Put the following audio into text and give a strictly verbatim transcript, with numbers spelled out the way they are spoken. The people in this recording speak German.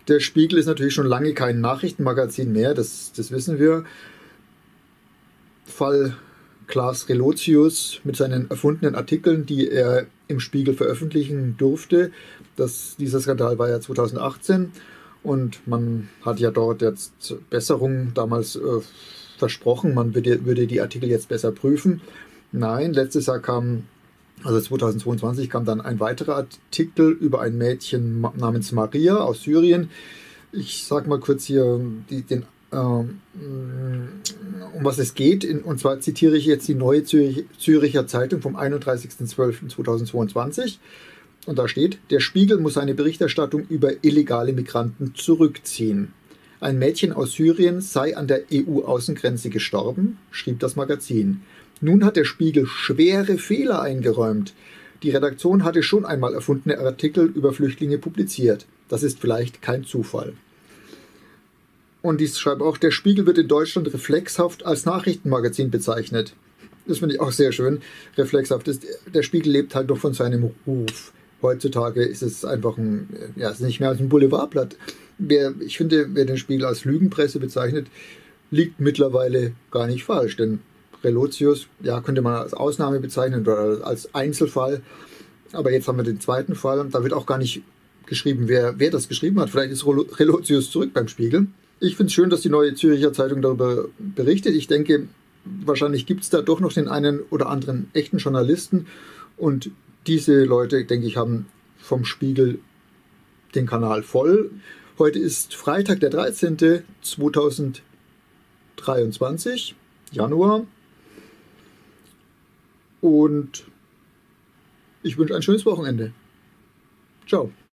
Der Spiegel ist natürlich schon lange kein Nachrichtenmagazin mehr, das, das wissen wir. Fall Klaas Relotius mit seinen erfundenen Artikeln, die er im Spiegel veröffentlichen durfte. Das, dieser Skandal war ja zweitausendachtzehn und man hat ja dort jetzt Besserung damals äh, versprochen, man würde, würde die Artikel jetzt besser prüfen. Nein, letztes Jahr kam, also zweitausendzweiundzwanzig kam dann ein weiterer Artikel über ein Mädchen namens Maria aus Syrien. Ich sage mal kurz hier die, den um was es geht. Und zwar zitiere ich jetzt die Neue Zürich, Züricher Zeitung vom einunddreißigsten zwölften zweitausendzweiundzwanzig. Und da steht, der Spiegel muss seine Berichterstattung über illegale Migranten zurückziehen. Ein Mädchen aus Syrien sei an der E U-Außengrenze gestorben, schrieb das Magazin. Nun hat der Spiegel schwere Fehler eingeräumt. Die Redaktion hatte schon einmal erfundene Artikel über Flüchtlinge publiziert. Das ist vielleicht kein Zufall. Und ich schreibe auch, der Spiegel wird in Deutschland reflexhaft als Nachrichtenmagazin bezeichnet. Das finde ich auch sehr schön. Reflexhaft ist, der Spiegel lebt halt noch von seinem Ruf. Heutzutage ist es einfach ein, ja, es ist nicht mehr als ein Boulevardblatt. Wer, ich finde, wer den Spiegel als Lügenpresse bezeichnet, liegt mittlerweile gar nicht falsch. Denn Relotius, ja, könnte man als Ausnahme bezeichnen oder als Einzelfall. Aber jetzt haben wir den zweiten Fall. Da wird auch gar nicht geschrieben, wer, wer das geschrieben hat. Vielleicht ist Relotius zurück beim Spiegel. Ich finde es schön, dass die Neue Züricher Zeitung darüber berichtet. Ich denke, wahrscheinlich gibt es da doch noch den einen oder anderen echten Journalisten. Und diese Leute, denke ich, haben vom Spiegel den Kanal voll. Heute ist Freitag, der dreizehnte zweitausenddreiundzwanzig, Januar. Und ich wünsche ein schönes Wochenende. Ciao.